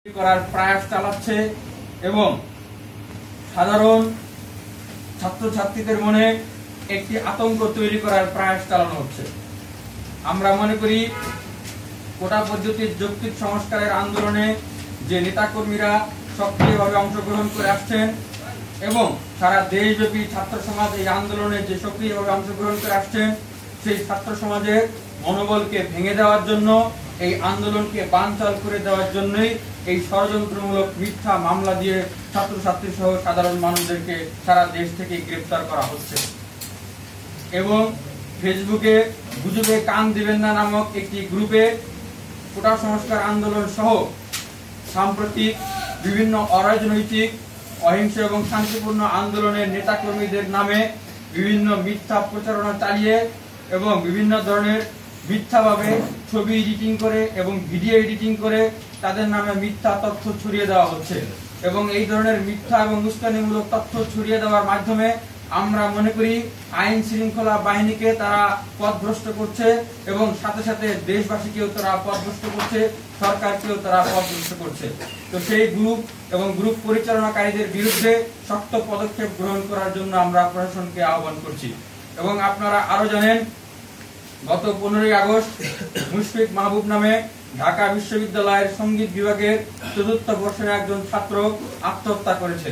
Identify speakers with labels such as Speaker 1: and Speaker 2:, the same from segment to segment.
Speaker 1: করার প্রয়াস চালাচ্ছে এবং সাধারণ ছাত্রছাত্রীদের মনে একটি আতঙ্ক তৈরি করার প্রয়াস চালানো হচ্ছে। আমরা মনে করি কোটা পদ্ধতির যৌক্তিক সংস্কারের আন্দোলনে যে নেতাকর্মীরা সক্রিয়ভাবে অংশগ্রহণ করে আসছেন এবং সারা দেশব্যাপী ছাত্র সমাজ এই আন্দোলনে যে সক্রিয়ভাবে অংশগ্রহণ করে আসছেন, সেই ছাত্র সমাজের মনোবলকে ভেঙে দেওয়ার জন্য, এই আন্দোলনকে বানচাল করে দেওয়ার জন্যই এই ষড়যন্ত্রমূলক মিথ্যা মামলা দিয়ে ছাত্রছাত্রী সহ সাধারণ মানুষদেরকে সারা দেশ থেকে গ্রেফতার করা হচ্ছে। এবং ফেসবুকে গুজবে কান দিবেন না নামক একটি গ্রুপে কোটা সংস্কার আন্দোলন সহ সাম্প্রতিক বিভিন্ন অরাজনৈতিক, অহিংস এবং শান্তিপূর্ণ আন্দোলনের নেতাকর্মীদের নামে বিভিন্ন মিথ্যা প্রচারণা চালিয়ে এবং বিভিন্ন ধরনের মিথ্যাভাবে ছবি এডিটিং করে এবং ভিডিও এডিটিং করে তাদের নামে মিথ্যা তথ্য ছড়িয়ে দেওয়া হচ্ছে। এবং এই ধরনের মিথ্যা এবং উস্কানিমূলক তথ্য ছড়িয়ে দেওয়ার মাধ্যমে আমরা মনে করি আইন শৃঙ্খলা বাহিনীকে তারা পথভ্রষ্ট করছে এবং সাথে সাথে দেশবাসীকেও তারা পথভ্রষ্ট করছে, সরকারকেও তারা পথভ্রষ্ট করছে। তো সেই গ্রুপ এবং গ্রুপ পরিচালনাকারীদের বিরুদ্ধে শক্ত পদক্ষেপ গ্রহণ করার জন্য আমরা প্রশাসনকে আহ্বান করছি। এবং আপনারা আরো জানেন, গত 15ই আগস্ট মুশফিক মাহবুব নামে ঢাকা বিশ্ববিদ্যালয়ের সঙ্গীত বিভাগের ৪র্থ বর্ষের একজন ছাত্র আত্মহত্যা করেছে।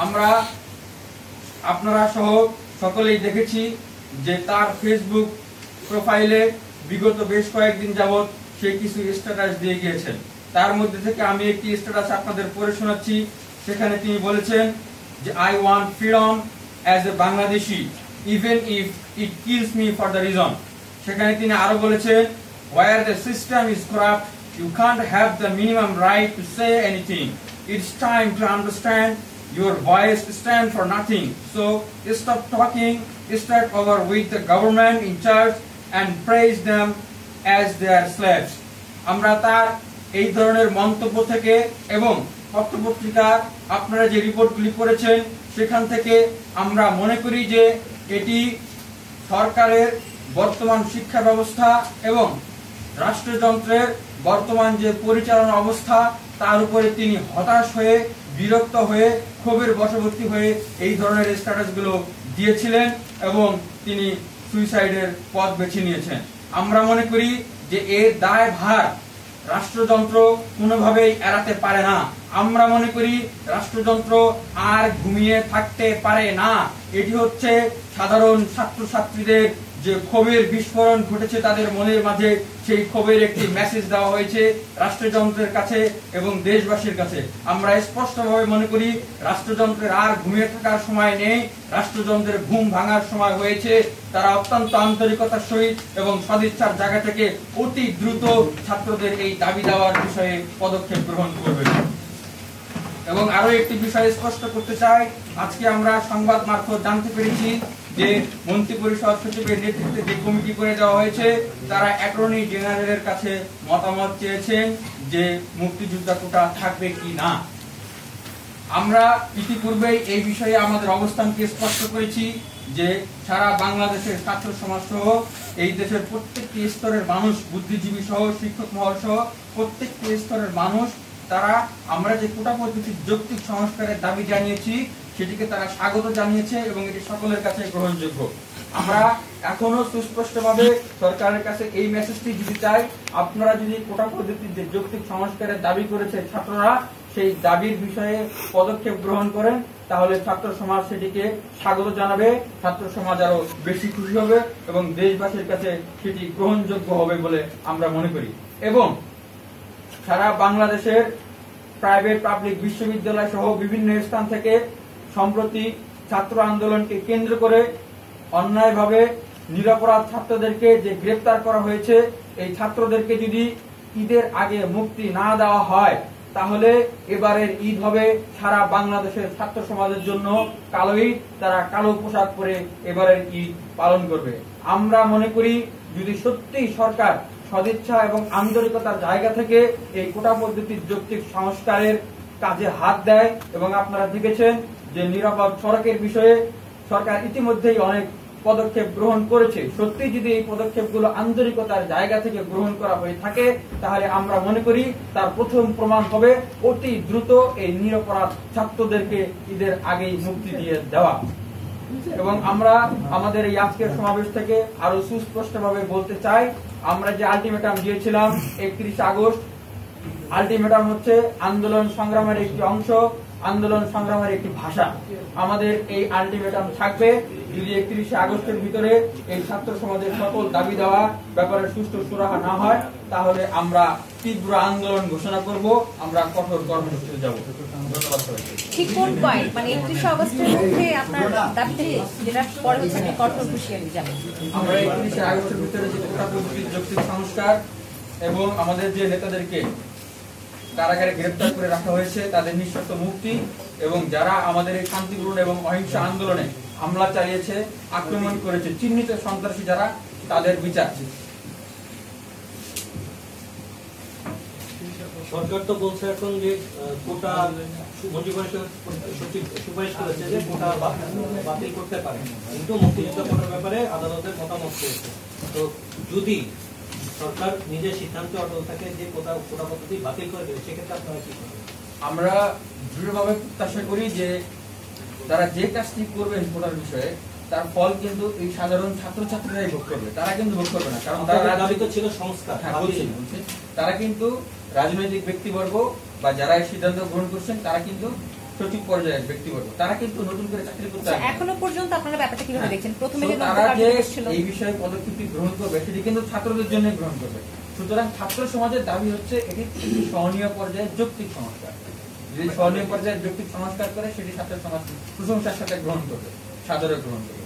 Speaker 1: আপনারা সহ সকলেই দেখেছি যে তার ফেসবুক প্রোফাইলে বিগত বেশ কয়েকদিন যাবৎ সে কিছু স্ট্যাটাস দিয়ে গিয়েছেন। তার মধ্যে থেকে আমি একটি স্ট্যাটাস আপনাদের পড়ে শোনাচ্ছি। সেখানে তিনি বলেছেন যে I want freedom as a Bangladeshi even if it kills me for the reason. সেখানে তিনি আরো বলেছেন, where the system is corrupt, you can't have the minimum right to say anything. It's time to understand your voice stands for nothing. So stop talking, start over with the government in charge and praise them as their slaves. আমরা তার এই ধরনের মন্তব্য থেকে এবং পত্রপত্রিকার আপনারা যে রিপোর্টগুলি করেছেন সেখান থেকে আমরা মনে করি যে এটি সরকারের বর্তমান শিক্ষা ব্যবস্থা এবং রাষ্ট্রযন্ত্রের বর্তমান যে পরিচালনা অবস্থা তার উপরে তিনি হতাশ হয়ে, বিরক্ত হয়ে, ক্ষোভের বশবর্তী হয়ে এই ধরনের স্ট্যাটাসগুলো দিয়েছিলেন এবং তিনি সুইসাইডের পথ বেছে নিয়েছেন। আমরা মনে করি যে এর দায়ভার রাষ্ট্রযন্ত্র কোনোভাবেই এড়াতে পারে না। আমরা মনে করি রাষ্ট্রযন্ত্র আর ঘুমিয়ে থাকতে পারে না। এটি হচ্ছে সাধারণ ছাত্রছাত্রীদের যে ক্ষোভের বিস্ফোরণ ঘটেছে তাদের মনের মাঝে, সেই ক্ষোভের একটি মেসেজ দেওয়া হয়েছে রাষ্ট্রযন্ত্রের কাছে এবং দেশবাসীর কাছে। আমরা স্পষ্টভাবে মনে করি রাষ্ট্রযন্ত্রের আর ঘুমিয়ে থাকার সময় নেই, রাষ্ট্রযন্ত্রের ঘুম ভাঙার সময় হয়েছে। তারা অত্যন্ত আন্তরিকতার সহিত এবং সদিচ্ছার জায়গা থেকে অতি দ্রুত ছাত্রদের এই দাবি দেওয়ার বিষয়ে পদক্ষেপ গ্রহণ করবে। এবং আরো একটি বিষয় স্পষ্ট করতে চাই, আজকে আমরা সংবাদ মারফত জানতে পেরেছি যে মন্ত্রিপরিষদ সচিবের নেতৃত্বে যে কমিটি করে দেওয়া হয়েছে তারা অ্যাটর্নি জেনারেলের কাছে মতামত চেয়েছেন যে মুক্তিযোদ্ধা কোটা থাকবে কি না। আমরা ইতিপূর্বেই এই বিষয়ে আমাদের অবস্থানকে স্পষ্ট করেছি যে সারা বাংলাদেশের ছাত্র সমাজ সহ এই দেশের প্রত্যেকটি স্তরের মানুষ, বুদ্ধিজীবী সহ শিক্ষক মহল সহ প্রত্যেকটি স্তরের মানুষ তারা আমরা যে কোটা পদ্ধতির যৌক্তিক সংস্কারের দাবি জানিয়েছি সেটিকে তারা স্বাগত জানিয়েছে এবং এটি সকলের কাছে গ্রহণযোগ্য। আমরা এখনো সুস্পষ্টভাবে সরকারের কাছে এই মেসেজটি দিতে চাই, আপনারা যদি কোটা পদ্ধতির যে যৌক্তিক সংস্কারের দাবি করেছে ছাত্ররা, সেই দাবির বিষয়ে পদক্ষেপ গ্রহণ করেন, তাহলে ছাত্র সমাজ সেটিকে স্বাগত জানাবে, ছাত্র সমাজ আরো বেশি খুশি হবে এবং দেশবাসীর কাছে সেটি গ্রহণযোগ্য হবে বলে আমরা মনে করি। এবং সারা বাংলাদেশের প্রাইভেট পাবলিক বিশ্ববিদ্যালয় সহ বিভিন্ন স্থান থেকে সম্প্রতি ছাত্র আন্দোলনকে কেন্দ্র করে অন্যায়ভাবে নিরপরাধ ছাত্রদেরকে যে গ্রেপ্তার করা হয়েছে, এই ছাত্রদেরকে যদি ঈদের আগে মুক্তি না দেওয়া হয় তাহলে এবারের ঈদ হবে সারা বাংলাদেশের ছাত্র সমাজের জন্য কালো ঈদ। তারা কালো পোশাক পরে এবারের ঈদ পালন করবে। আমরা মনে করি যদি সত্যি সরকার সদিচ্ছা এবং আন্তরিকতার জায়গা থেকে এই কোটা পদ্ধতির যৌক্তিক সংস্কারের কাজে হাত দেয়, এবং আপনারা দেখেছেন যে নিরাপদ সড়কের বিষয়ে সরকার ইতিমধ্যেই অনেক পদক্ষেপ গ্রহণ করেছে, সত্যি যদি এই পদক্ষেপগুলো আন্তরিকতার জায়গা থেকে গ্রহণ করা হয়ে থাকে, তাহলে আমরা মনে করি তার প্রথম প্রমাণ হবে অতি দ্রুত এই নিরপরাধ ছাত্রদেরকে ঈদের আগেই মুক্তি দিয়ে দেওয়া। এবং আমরা আমাদের এই আজকের সমাবেশ থেকে আরো সুস্পষ্টভাবে বলতে চাই, আমরা যে আলটিমেটাম দিয়েছিলাম 31 আগস্ট, আলটিমেটাম হচ্ছে আন্দোলন সংগ্রামের একটি অংশ, আন্দোলন সংগ্রামের একটি ভাষা। আমাদের এই আলটিমেটাম থাকবে, যদি 31 আগস্টের ভিতরে এই ছাত্র সমাজের সকল দাবি দেওয়া ব্যাপারে সুষ্ঠু সুরাহা না হয়, তাহলে আমরা তীব্র আন্দোলন ঘোষণা করব, আমরা কঠোর কর্মসূচিতে যাব। ধন্যবাদ সবাইকে।
Speaker 2: ঠিক কোন পয়েন্ট, মানে 31 আগস্টের মধ্যে আপনার দাবিতে যেটা পরে হচ্ছে আপনি কঠোর হুঁশিয়ারি যাবেন?
Speaker 1: আমরা 31 আগস্টের ভিতরে যে কোটা পদ্ধতির যৌক্তিক সংস্কার এবং আমাদের যে নেতাদেরকে কারাগারে গ্রেপ্তার করে রাখা হয়েছে তাদের নিঃশর্ত মুক্তি, এবং যারা আমাদের এই শান্তিপূর্ণ এবং অহিংস আন্দোলনে হামলা চালিয়েছে, আক্রমণ করেছে, চিহ্নিত সন্ত্রাসী যারা, তাদের বিচার।
Speaker 3: সরকার তো বলছে এখন যে কোটা মন্ত্রী পরিষদ সুপারিশ করেছে যে কোটা বাতিল করতে পারে, কিন্তু মুক্তিযুদ্ধ কোটার ব্যাপারে আদালতের মতামত চেয়েছে। তো যদি সরকার নিজের সিদ্ধান্তে অটল থাকে যে কোটা পদ্ধতি বাতিল করে দেবে, সেক্ষেত্রে আপনারা কি করবেন?
Speaker 1: আমরা দৃঢ়ভাবে প্রত্যাশা করি যে তারা যে কাজটি করবেন কোটার বিষয়ে, তার ফল কিন্তু এই সাধারণ ছাত্রছাত্রীরাই ভোগ করবে, তারা কিন্তু ভোগ করবে না। কারণ তারা
Speaker 3: দাবি তো ছিল সংস্কার।
Speaker 1: তারা কিন্তু রাজনৈতিক ব্যক্তিবর্গ বা যারা এই সিদ্ধান্ত গ্রহণ করছেন তারা কিন্তু সঠিক পর্যায়ের ব্যক্তিবর্গ, তারা কিন্তু নতুন করে চাকরি করতে চায়।
Speaker 2: এখনো পর্যন্ত আপনারা ব্যাপারটা কিভাবে দেখছেন? প্রথমে যে
Speaker 1: তারা যে এই বিষয়ে পদক্ষেপটি গ্রহণ করবে সেটি কিন্তু ছাত্রদের জন্য গ্রহণ করবে। সুতরাং ছাত্র সমাজের দাবি হচ্ছে এটি সহনীয় পর্যায়ের যৌক্তিক সংস্কার। যদি সহনীয় পর্যায়ের যৌক্তিক সংস্কার করে, সেটি ছাত্র সমাজ প্রশংসার সাথে গ্রহণ করবে, সাদরে গ্রহণ করবে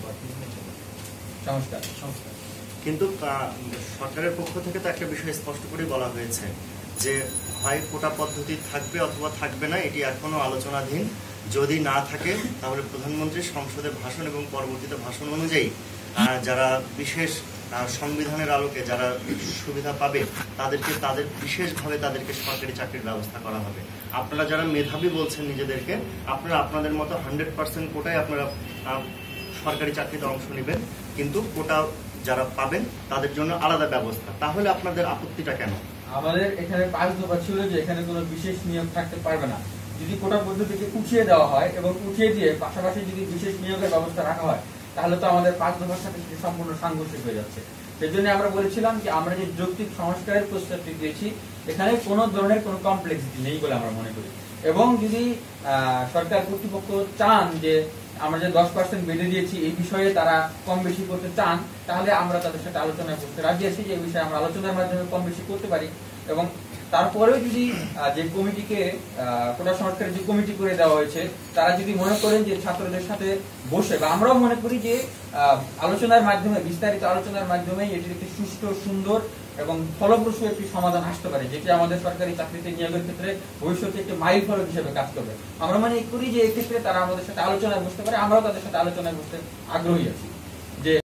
Speaker 1: সংস্কার।
Speaker 4: কিন্তু সরকারের পক্ষ থেকে তো একটা বিষয় স্পষ্ট করে বলা হয়েছে যে হয় কোটা পদ্ধতি থাকবে অথবা থাকবে না, এটি এখনো আলোচনাধীন। যদি না থাকে তাহলে প্রধানমন্ত্রীর সংসদে ভাষণ এবং পরবর্তীতে ভাষণ অনুযায়ী যারা বিশেষ সংবিধানের আলোকে যারা সুবিধা পাবে তাদের বিশেষভাবে তাদেরকে সরকারি চাকরির ব্যবস্থা করা হবে। আপনারা যারা মেধাবী বলছেন নিজেদেরকে, আপনারা আপনাদের মতো 100% কোটায় আপনারা সরকারি চাকরিতে অংশ নেবেন, কিন্তু কোটা যারা পাবেন তাদের জন্য আলাদা ব্যবস্থা। তাহলে আপনাদের আপত্তিটা কেন?
Speaker 1: আমাদের এখানে 5 দফা ছিল যে এখানে কোনো বিশেষ নিয়োগ থাকতে পারবে না। যদি কোটা পদ্ধতিকে উঠিয়ে দেওয়া হয় এবং উঠিয়ে দিয়ে পাশাপাশি যদি বিশেষ নিয়োগের ব্যবস্থা রাখা হয়, তাহলে তো আমাদের 5 দফার সাথে সম্পূর্ণ সাংঘর্ষিক হয়ে যাচ্ছে। সেই জন্য আমরা বলেছিলাম যে আমরা যে যৌক্তিক সংস্কারের প্রস্তাবটি দিয়েছি, এখানে কোনো ধরনের কোনো কমপ্লেক্সিটি নেই বলে আমরা মনে করি। এবং যদি সরকার কর্তৃপক্ষ চান যে আমরা যে 10% বেঁধে দিয়েছি এই বিষয়ে তারা কম বেশি করতে চান, তাহলে আমরা তাদের সাথে আলোচনা করতে রাজি আছি যে এই বিষয়ে আমরা আলোচনার মাধ্যমে কম বেশি করতে পারি। এবং তারপরেও যদি যে কমিটিকে কোটা সংস্কারের যে কমিটি করে দেওয়া হয়েছে, তারা যদি মনে করেন যে ছাত্রদের সাথে বসে, বা আমরাও মনে করি যে আলোচনার মাধ্যমে, বিস্তারিত আলোচনার মাধ্যমে এটির একটি সুষ্ঠু, সুন্দর এবং ফলপ্রসূ একটি সমাধান আসতে পারে, যেটি আমাদের সরকারি চাকরিতে নিয়োগের ক্ষেত্রে ভবিষ্যতে একটি মাইল ফলক হিসেবে কাজ করবে। আমরা মনে করি যে এই ক্ষেত্রে তারা আমাদের সাথে আলোচনায় বসতে পারে, আমরাও তাদের সাথে আলোচনায় বসতে আগ্রহী আছি।